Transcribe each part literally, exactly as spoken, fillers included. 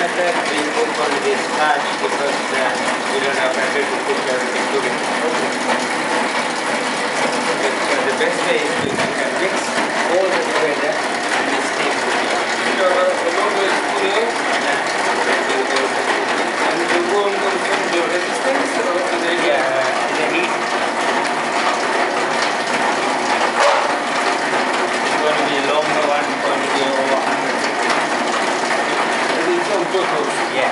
method we put only the starch because uh, we don't have pressure to cook everything together. But, uh, the best way is to you can mix all the together and then steam cooking. So, uh, always cool. And the warm comes from the resistance or the Yeah, the heat. It's going to be a longer one, going to be over one hundred fifty. it's on purpose. Yeah.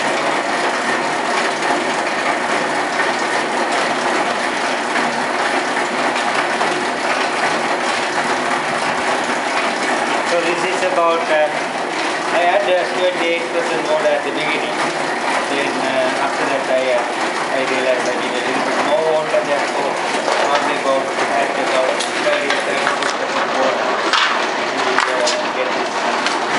So this is about, uh, I had uh, twenty-eight percent water at the beginning. Then uh, after that I, uh, I realized I need a little bit more water, therefore probably about, add about thirty to thirty-six percent water to uh, get this